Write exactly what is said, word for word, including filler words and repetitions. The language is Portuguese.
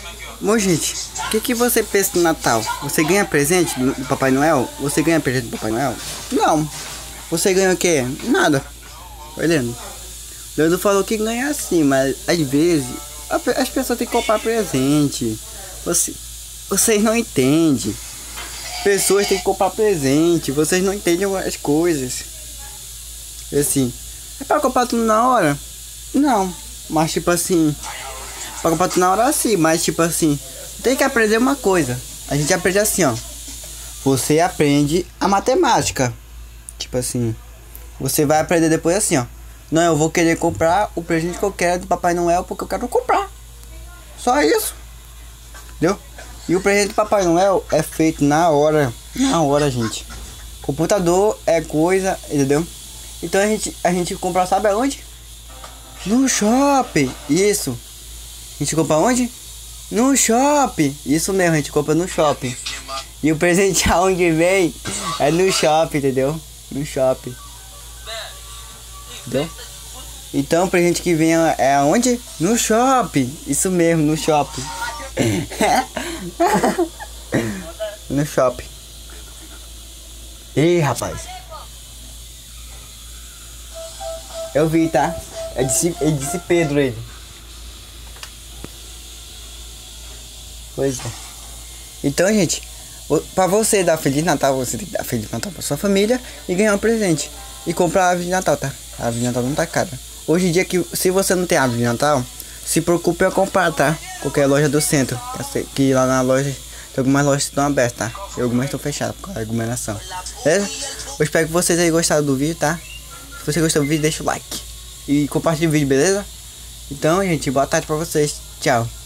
Bom, gente, o que, que você pensa no Natal? Você ganha presente do, do Papai Noel? Você ganha presente do Papai Noel? Não. Você ganha o quê? Nada. Vai lendo. O Leandro falou que ganha assim, mas às vezes a, as pessoas têm que comprar presente. Você, vocês não entendem. Pessoas têm que comprar presente. Vocês não entendem as coisas. Assim, é pra comprar tudo na hora? Não. Mas tipo assim, pra comprar tudo na hora sim, mas tipo assim, tem que aprender uma coisa. A gente aprende assim, ó. Você aprende a matemática. Tipo assim, você vai aprender depois assim, ó. Não, eu vou querer comprar o presente que eu quero do Papai Noel porque eu quero comprar. Só isso. Entendeu? E o presente do Papai Noel é feito na hora. Na hora, gente. Computador é coisa, entendeu? Então a gente, a gente compra, sabe aonde? No shopping. Isso. A gente compra onde? No shopping. Isso mesmo, a gente compra no shopping. E o presente aonde vem é no shopping, entendeu? No shopping. Entendeu? Então o presente que vem é aonde? No shopping. Isso mesmo, no shopping. No shopping. Ih, rapaz. Eu vi, tá? Eu disse, eu disse Pedro, ele. Pois é. Então, gente, pra você dar Feliz Natal, você tem que dar Feliz Natal pra sua família e ganhar um presente. E comprar a árvore de Natal, tá? A árvore de Natal não tá cara. Hoje em dia, que se você não tem árvore de Natal, se preocupe em comprar, tá? Qualquer loja do centro. Que lá na loja, tem algumas lojas que estão abertas, tá? E algumas estão fechadas por causa da aglomeração. Beleza? Eu espero que vocês tenham gostado do vídeo, tá? Se você gostou do vídeo, deixa o like. E compartilha o vídeo, beleza? Então, gente, boa tarde pra vocês. Tchau.